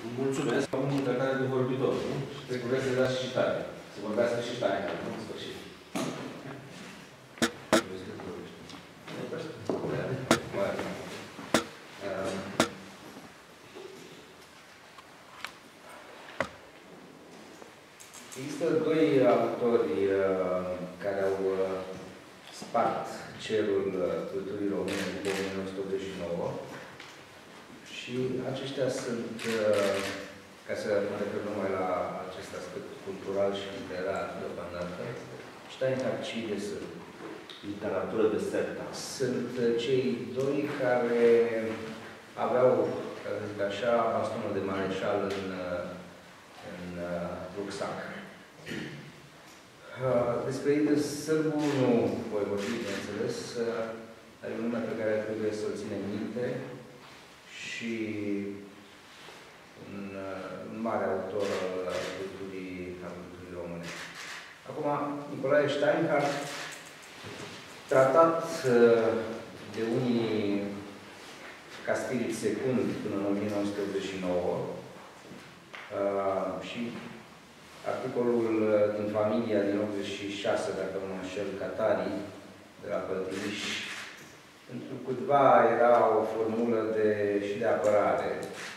Mulțumesc. Am încărcare de vorbitor, nu? Și trebuie să dați și tare. Să vorbească și tare, nu? În sfârșit. Există doi autori care au spart cerul culturii române după 1989 și aceștia sunt, ca să mă refer numai la acest aspect cultural și literar deocamdată, Steinhardt și Dessel. Literatură de sectă. Sunt cei doi care aveau, ca să zic așa, bastonul de mareșal în rucsac. Despre Ida Sârbu nu voi vorbi, bineînțeles. Are un nume pe care trebuie să-l ținem minte și un mare autor al culturii române. Acum, Nicolae Steinhardt, tratat de unii ca spirit secund până în 1989 și articolul din Familia din 86, dacă nu mă înșel, Catarii, de la Păltiniș, pentru câtva era o formulă și de apărare.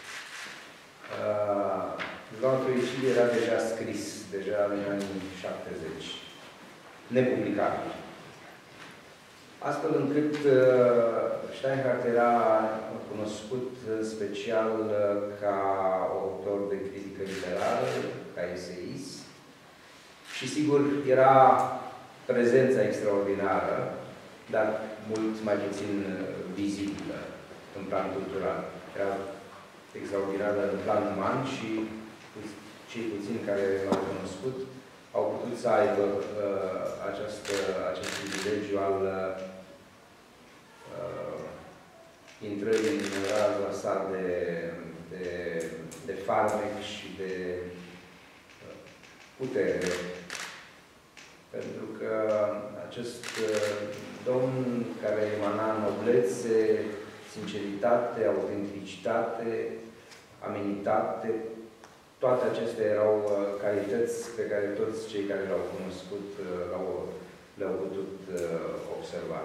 Ioan Fericit era deja scris, deja în anii 70, nepublicabil. Astfel încât Steinhardt era cunoscut special ca autor de critică literară, ca eseist și, sigur, era prezența extraordinară, dar mult mai puțin vizibilă în plan cultural. Era extraordinară în plan uman și cei puțini care l-au cunoscut au putut să aibă acest privilegiu al intrării în raza sa de farmec și de putere. Pentru că acest domn care emana noblețe, sinceritate, autenticitate, amenitate, toate acestea erau calități pe care toți cei care l-au cunoscut le-au putut observa.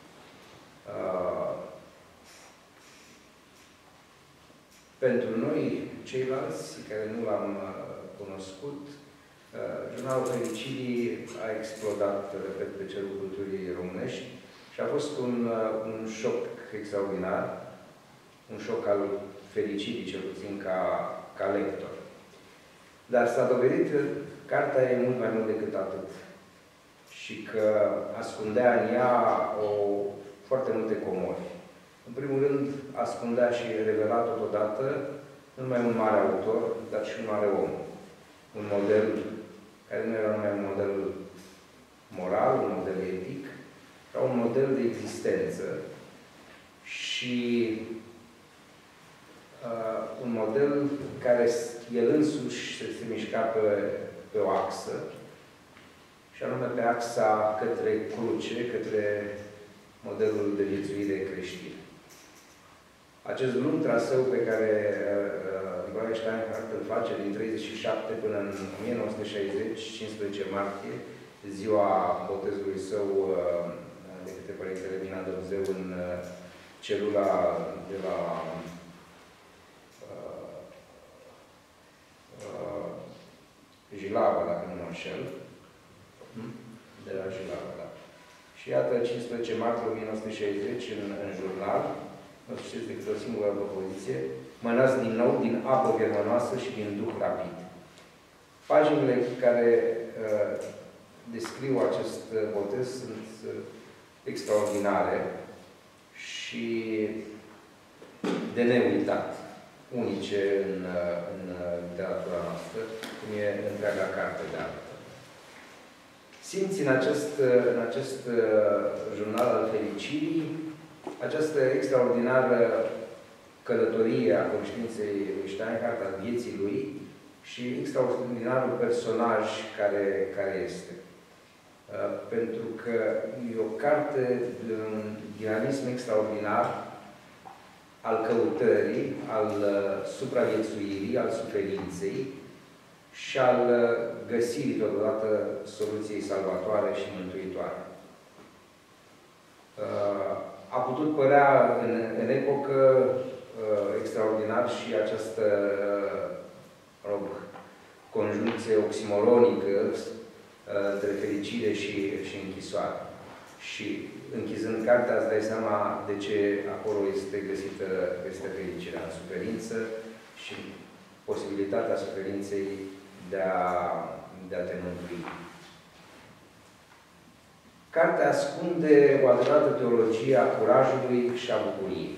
Pentru noi, ceilalți care nu l-am cunoscut, Jurnalul Fericirii a explodat, repet, pe cerul culturii românești și a fost un șoc extraordinar, un șoc al fericirii, cel puțin ca lector. Dar s-a dovedit că cartea e mult mai mult decât atât și că ascundea în ea foarte multe comori. În primul rând, ascundea și revela totodată nu numai un mare autor, dar și un mare om. Un model care nu era numai un model moral, un model etic, era un model de existență și un model care el însuși se mișca pe o axă, și anume pe axa către cruce, către modelul de viețuire creștin. Acest lung traseu pe care Nicolae Steinhardt îl face din 1937 până în 1960, 15 martie, ziua botezului său de către Părintele Mina Dumnezeu în celula de la Jilava, dacă nu mă înșel. De la Jilava, da. Și iată, 15 martie 1960, în jurnal, nu știți decât o singură propoziție, mănați din nou din apă vermănoasă și din duh rapid. Paginile care descriu acest botez sunt extraordinare și de neuitat, unice în literatura noastră, cum e întreaga carte de artă. Simți în acest jurnal al fericirii această extraordinară călătorie a conștiinței lui Steinhardt, a vieții lui și extraordinarul personaj care este. Pentru că e o carte de un dinamism extraordinar al căutării, al supraviețuirii, al suferinței și al găsirii totodată soluției salvatoare și mântuitoare. A putut părea în epocă extraordinar și această conjuncție oximoronică între fericire și închisoare. Și închizând cartea, îți dai seama de ce acolo este găsită fericirea în suferință și posibilitatea suferinței de a te mântui. Cartea ascunde o adevărată teologie a curajului și a bucuriei.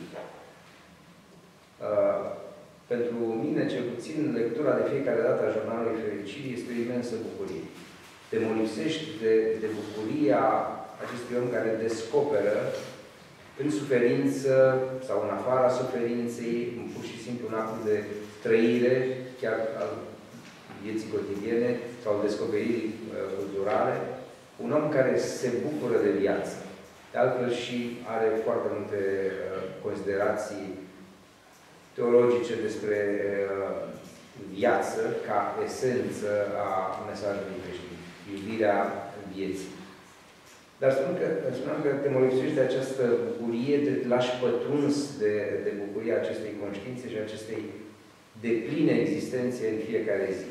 Pentru mine, cel puțin, lectura de fiecare dată a Jurnalului Fericirii este o imensă bucurie. Te molipsești de bucuria acestui om care descoperă în suferință sau în afara suferinței, pur și simplu un act de trăire, chiar al vieții cotidiene sau descoperirii culturale, un om care se bucură de viață. De altfel și are foarte multe considerații teologice despre viață ca esență a mesajului creștin, iubirea vieții. Dar spuneam că te molipsești de această bucurie, te lași pătruns de bucuria acestei conștiințe și acestei depline existențe în fiecare zi.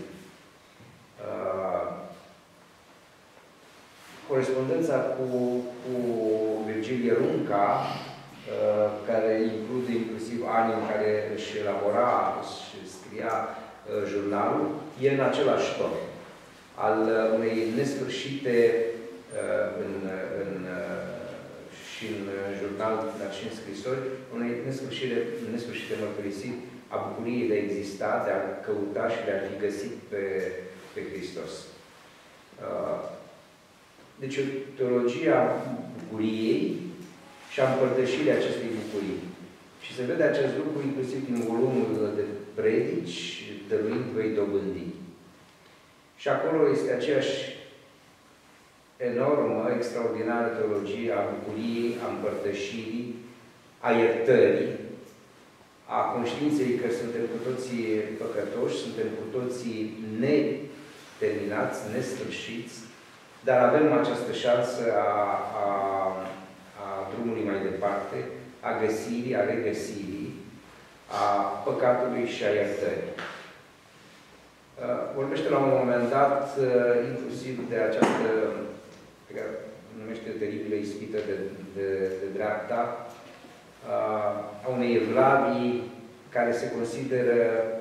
Corespondența cu Virgilie Runca, care include inclusiv anii în care își elabora și scria jurnalul, e în același ton. Al unei nesfârșite și în jurnal, dar și în scrisori, unei nesfârșite mărturisiri a bucuriei de a exista, de a căuta și de a fi găsit pe Hristos. Deci o teologie a bucuriei și a împărtășirii acestei bucurii. Și se vede acest lucru inclusiv din volumul de predici, dăruind vei dobândi. Și acolo este aceeași enormă, extraordinară teologie a bucuriei, a împărtășirii, a iertării, a conștiinței că suntem cu toții păcătoși, suntem cu toții neterminați, nesfârșiți, dar avem această șansă a drumului mai departe, a găsirii, a regăsirii, a păcatului și a iertării. Vorbește la un moment dat inclusiv de această, pe care numește teribilă ispită de dreapta, a unei evlavii care se consideră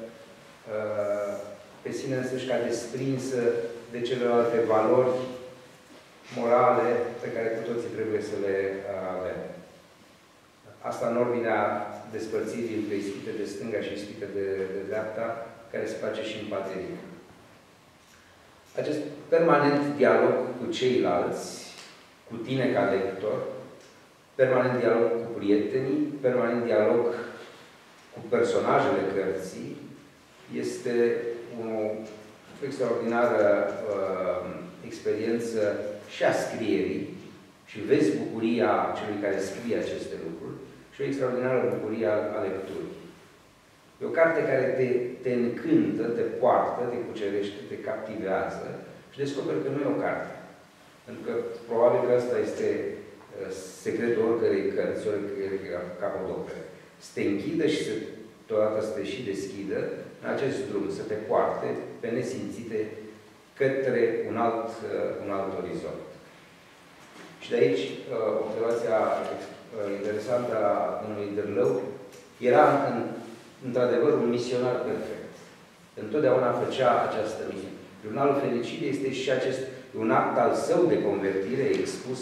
pe sine însăși ca desprinsă de celelalte valori morale pe care cu toții trebuie să le avem. Asta în ordinea despărțirii între ispite de stânga și ispite de dreapta, care se face și în paterie. Acest permanent dialog cu ceilalți, cu tine ca lector, permanent dialog cu prietenii, permanent dialog cu personajele cărții, este o extraordinară experiență și a scrierii și vezi bucuria celui care scrie aceste lucruri și o extraordinară bucurie a lecturii. E o carte care te încântă, te poartă, te cucerește, te captivează și descoperi că nu e o carte. Pentru că probabil că ăsta este secretul oricărei cărți, oricărei capodopere. Să te închidă și totodată să te și deschidă în acest drum, să te poarte pe nesimțite către un alt orizont. Și de aici, observația interesantă a domnului Dârlău, era într-adevăr un misionar perfect. Întotdeauna făcea această misiune. Jurnalul Fericirii este și un act al său de convertire, expus,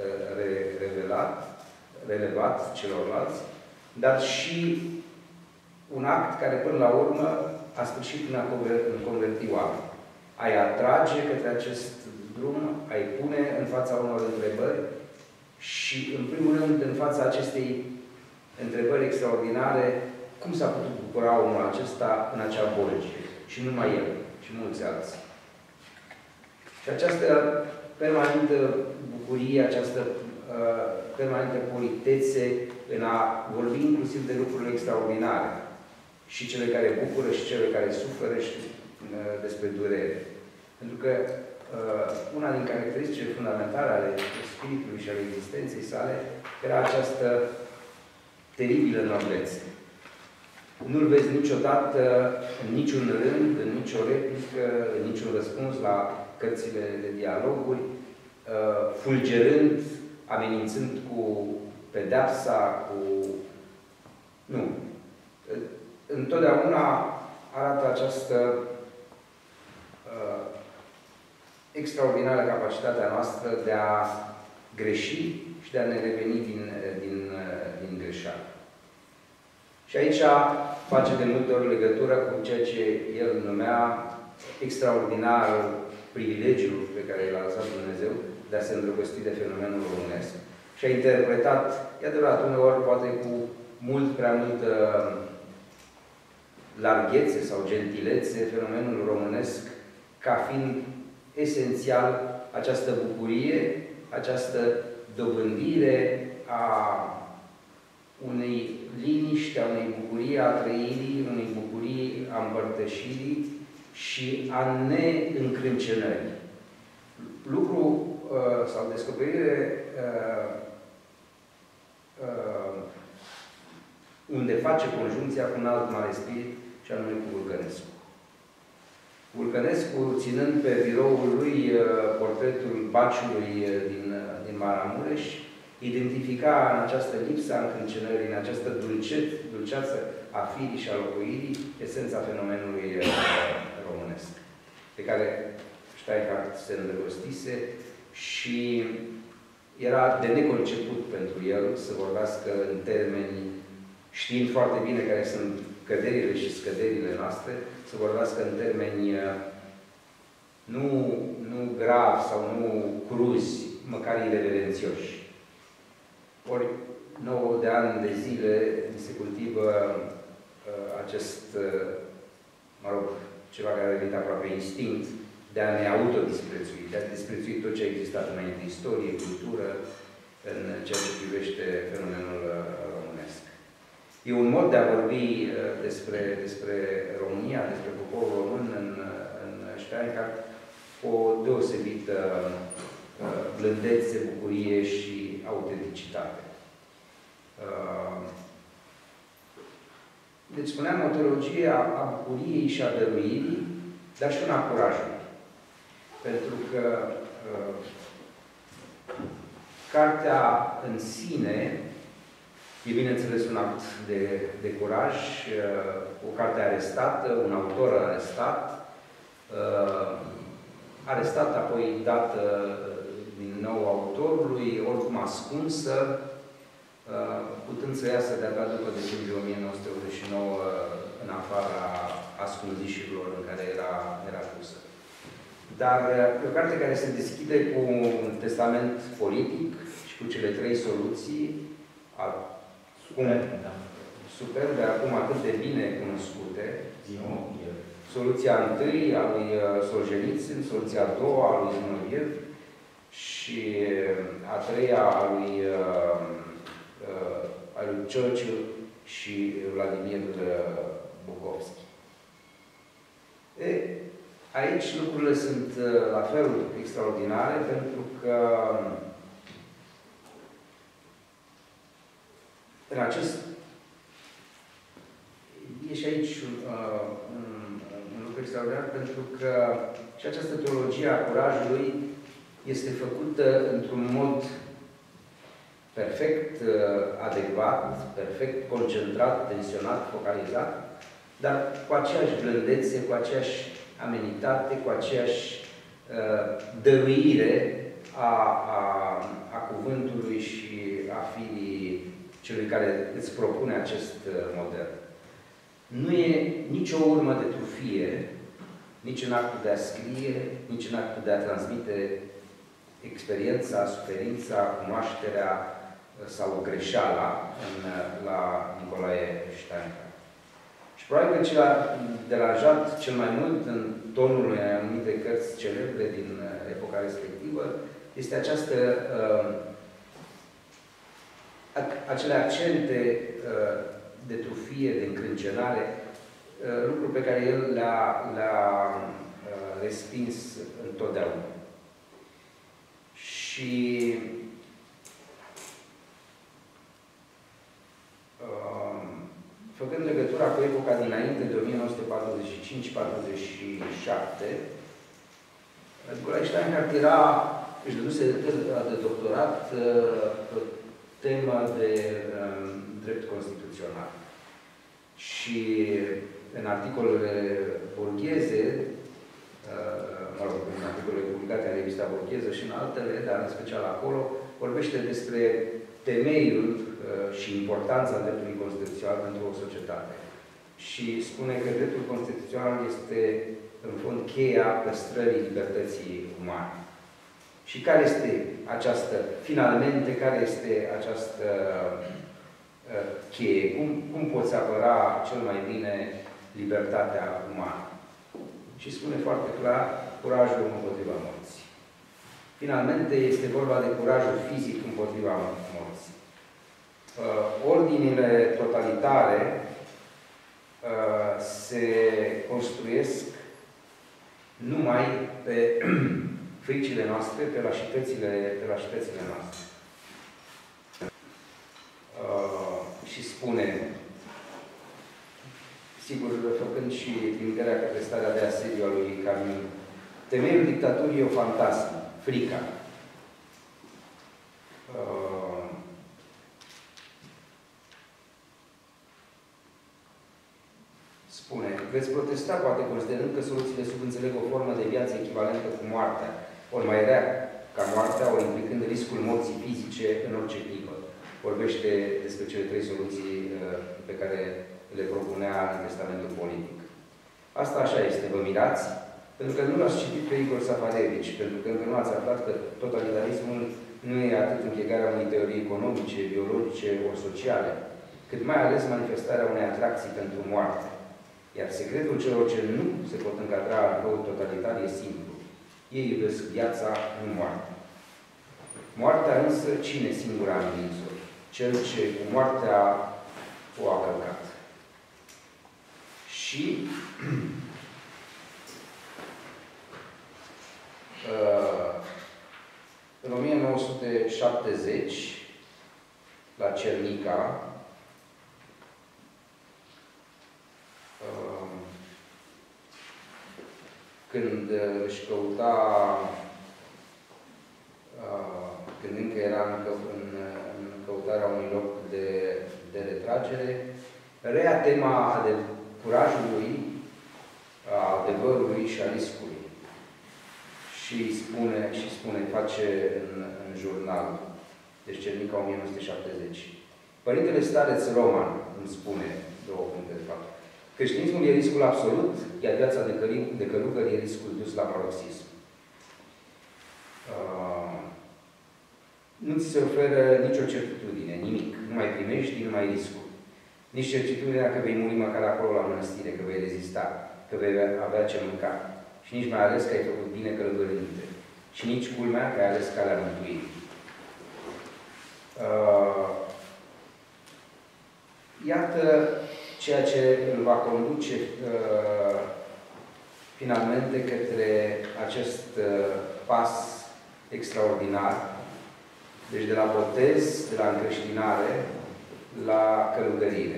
relevat celorlalți, dar și un act care până la urmă a sfârșit prin a converti oameni. Ai atrage către acest drum, ai pune în fața unor întrebări și, în primul rând, în fața acestei întrebări extraordinare, cum s-a putut bucura omul acesta în acea bolgie? Și numai el, și mulți alții. Și această permanentă bucurie, această permanentă politețe în a vorbi inclusiv de lucrurile extraordinare. Și cele care bucură și cele care suferă și despre durere. Pentru că una din caracteristicile fundamentale ale spiritului și ale existenței sale era această teribilă noblețe. Nu-l vezi niciodată în niciun rând, în nicio replică, în niciun răspuns la cărțile de dialoguri, fulgerând, amenințând cu pedeapsa, cu... Nu. Întotdeauna arată această extraordinară capacitate a noastră de a greși și de a ne reveni din greșeală. Și aici face de multe ori legătură cu ceea ce el numea extraordinar privilegiul pe care l-a lăsat Dumnezeu de a se îndrăgosti de fenomenul românesc. Și a interpretat, e adevărat, uneori poate cu mult prea multă larghețe sau gentilețe, fenomenul românesc ca fiind esențial această bucurie, această dobândire a unei liniști, a unei bucurii a trăirii, unei bucurii a împărtășirii și a neîncrâncenării. Lucru sau descoperire unde face conjuncția cu un alt mare spirit, și anume cu Vulcănescu. Vulcănescu, ținând pe biroul lui portretul Baciului din Maramureș, identifica în această lipsă a încrâncenării, în această dulceață a firii și a locuirii, esența fenomenului românesc, pe care Steinhardt se îndrăgostise și era de neconceput pentru el să vorbească în termeni, știind foarte bine care sunt căderile și scăderile noastre, să vorbească în termeni nu grav sau nu cruzi, măcar irreverențioși. Ori 9 de ani de zile se cultivă acest, mă rog, ceva care a devenit aproape instinct, de a ne autodisprețui, de a disprețui tot ce a existat înainte, istorie, cultură, în ceea ce privește fenomenul românesc. E un mod de a vorbi despre România, despre poporul român în Steinhardt, cu o deosebită blândețe, bucurie și autenticitate. Deci spuneam o teologie a bucuriei și a dăruirii, dar și una a curajului. Pentru că cartea în sine e, bineînțeles, un act de curaj, o carte arestată, un autor arestat, apoi dată din nou autorului, oricum ascunsă, putând să iasă de-abia după decembrie 1989 în afara ascunzișurilor în care era pusă. Dar e o carte care se deschide cu un testament politic și cu cele 3 soluții, superbe, acum atât de bine cunoscute. Soluția întâi a lui Solzhenitsyn, soluția a doua a lui Zinoviev și a treia a lui Churchill și Vladimir Bukovski. Aici lucrurile sunt la fel extraordinare, pentru că în acest... E și aici un lucru extraordinar, pentru că și această teologie a curajului este făcută într-un mod perfect adecvat, perfect concentrat, tensionat, focalizat, dar cu aceeași blândețe, cu aceeași amenitate, cu aceeași dăruire a cuvântului și a firii celui care îți propune acest model. Nu e nicio urmă de trufie, nici în actul de a scrie, nici în actul de a transmite experiența, suferința, cunoașterea sau greșeala la Nicolae Steinhardt. Și probabil că ce a deranjat cel mai mult în tonul unei anumite cărți celebre din epoca respectivă este această acele accente de trufie, de încrâncenare, lucruri pe care el le-a respins întotdeauna. Și făcând legătura cu epoca dinainte de 1945-47, Nicolae Steinhardt își dăduse de doctorat pe tema de drept constituțional. Și în articolele burgheze, în articolele publicate în revista burgheză și în altele, dar în special acolo, vorbește despre temeiul și importanța dreptului constituțional pentru o societate. Și spune că dreptul constituțional este, în fond, cheia păstrării libertății umane. Și care este această, finalmente, care este această cheie? Cum poți apăra cel mai bine libertatea umană? Și spune foarte clar, curajul împotriva morții. Finalmente, este vorba de curajul fizic împotriva morții. Ordinile totalitare se construiesc numai pe fricile noastre, pe lașitățile noastre. Și spune, sigur, făcând și trimiterea către starea de asediu a lui Camus, temeiul dictaturii e o fantasmă, frica. Spune, veți protesta, poate considerând că soluțiile subînțeleg o formă de viață echivalentă cu moartea, ori mai rea ca moartea, ori implicând riscul morții fizice în orice clipă. Vorbește despre cele trei soluții pe care le propunea în testamentul politic. Asta așa este, vă mirați? Pentru că nu l-ați citit pe Igor Safarevici, pentru că încă nu ați aflat că totalitarismul nu e atât închegarea unei teorii economice, biologice ori sociale, cât mai ales manifestarea unei atracții pentru moarte. Iar secretul celor ce nu se pot încadra în răul totalitar e simplu. Ei iubesc viața, nu moartea. Moartea însă, cine singur a învins-o? Cel ce cu moartea o a călcat. Și în 1970, la Cernica, când își căuta, când încă era în căutarea unui loc de retragere, rea tema curajului, a adevărului și a riscului. Și spune, face în jurnal, deci Cernica 1970. Părintele stareț Roman îmi spune, două puncte de fapt, creștinismul e riscul absolut, iar viața de călugăr e riscul dus la paroxism. Nu ți se oferă nicio certitudine, nimic. Nu mai primești, nu mai riscul. Nici certitudinea că vei muri măcar acolo la mănăstire, că vei rezista, că vei avea ce mânca. Și nici mai ales că ai făcut bine călugărându-te. Și nici culmea că ai ales calea mântuirii. Iată ceea ce îl va conduce finalmente către acest pas extraordinar. Deci de la botez, de la încreștinare, la călugărire.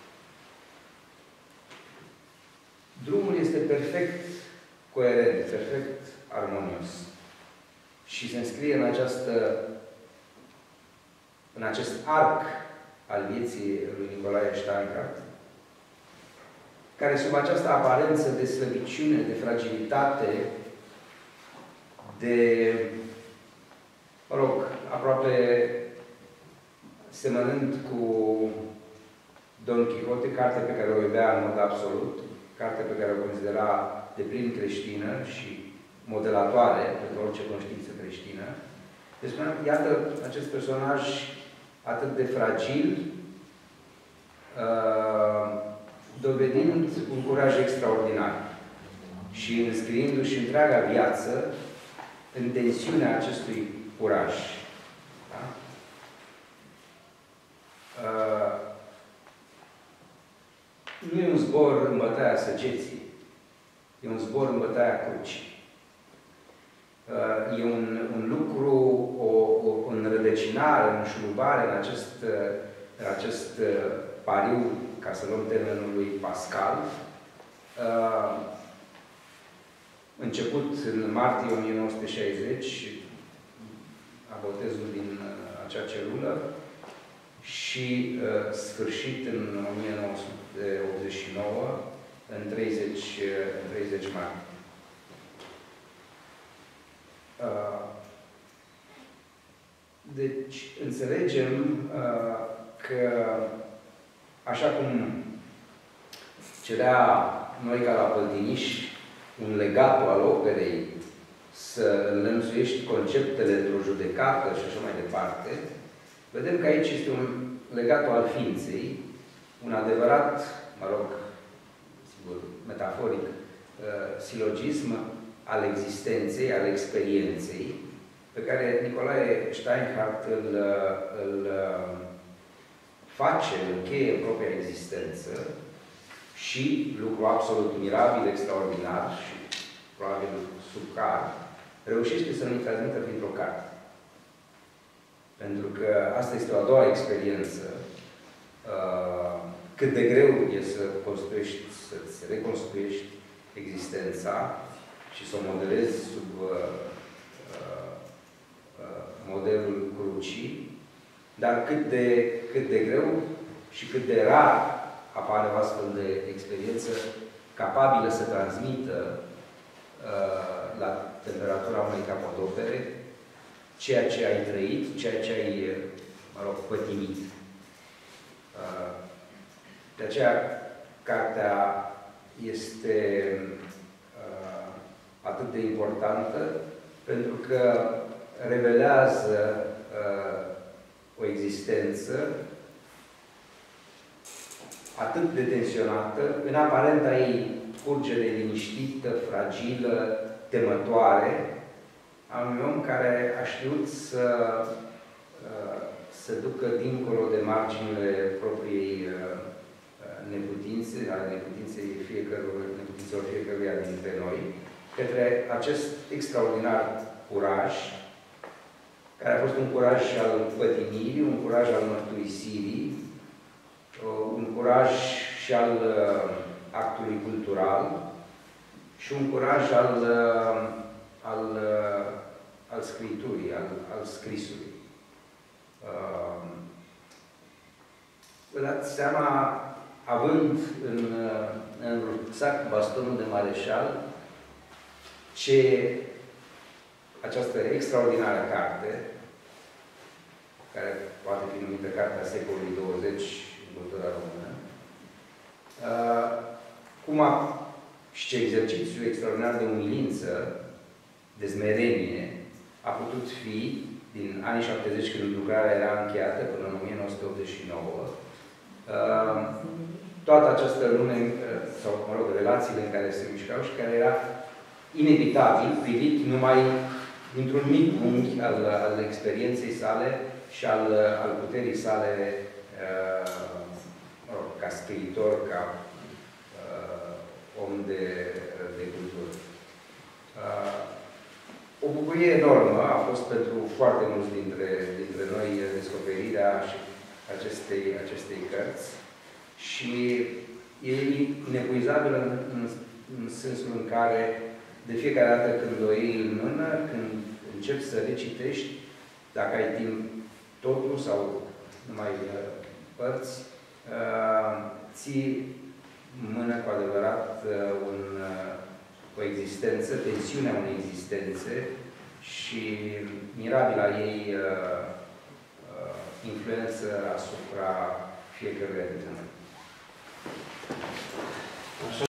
Drumul este perfect coerent, perfect armonios. Și se înscrie în acest arc al vieții lui Nicolae Steinhardt, care sub această aparență de slăbiciune, de fragilitate, de, mă rog, aproape semănând cu Don Quixote, carte pe care o iubea în mod absolut, carte pe care o considera de plin creștină și modelatoare pentru orice conștiință creștină. Deci, iată acest personaj atât de fragil, dovedind un curaj extraordinar și înscriindu-și întreaga viață în tensiunea acestui curaj. Da? în bătaia săgeții. E un zbor în bătaia crucii. E un lucru, o înrădăcinare, o înșurubare în acest pariu, ca să luăm termenul lui Pascal, început în martie 1960, a botezul din acea celulă, și sfârșit în 1989, în 30 martie. Deci, înțelegem că, așa cum cerea noi ca la Păltiniș un legatul al operei să înlănțuiești conceptele într-o judecată și așa mai departe, vedem că aici este un legatul al ființei, un adevărat, mă rog, sigur, metaforic, silogism al existenței, al experienței, pe care Nicolae Steinhardt îl face, îl încheie în propria existență și, lucru absolut mirabil, extraordinar și probabil subcar, reușește să nu-i transmită printr-o carte. Pentru că asta este o a doua experiență. Cât de greu e să construiești, să-ți reconstruiești existența și să o modelezi sub modelul crucii, dar cât de greu și cât de rar apare o astfel de experiență capabilă să transmită la temperatura unei capodopere ceea ce ai trăit, ceea ce ai, mă rog, pătimit. De aceea, cartea este atât de importantă, pentru că revelează o existență atât de tensionată, în aparenta ei curgere liniștită, fragilă, temătoare, a unui om care a știut să se ducă dincolo de marginile propriei neputințe, ale neputințelor fiecăruia dintre noi, către acest extraordinar curaj, care a fost un curaj al pătimirii, un curaj al mărturisirii, un curaj și al actului cultural și un curaj al scriturii, al scrisului. Vă dați seama, având în rucsac bastonul de mareșal, ce această extraordinară carte, care poate fi numită Cartea secolului 20 în cultura română, și ce exercițiu extraordinar de umilință, de smerenie, a putut fi din anii 70, când lucrarea era încheiată, până în 1989, toată această lume, sau, mă rog, relațiile în care se mișcau și care era inevitabil privit numai dintr-un mic unghi al experienței sale și al puterii sale ca scriitor, ca om de cultură. O bucurie enormă a fost pentru foarte mulți dintre noi descoperirea acestei cărți și e inepuizabilă în sensul în care de fiecare dată când o iei în mână, când începi să recitești, dacă ai timp totul sau numai părți, ții în mână cu adevărat o existență, tensiunea unei existențe și mirabila ei influență asupra fiecăruia dintre noi.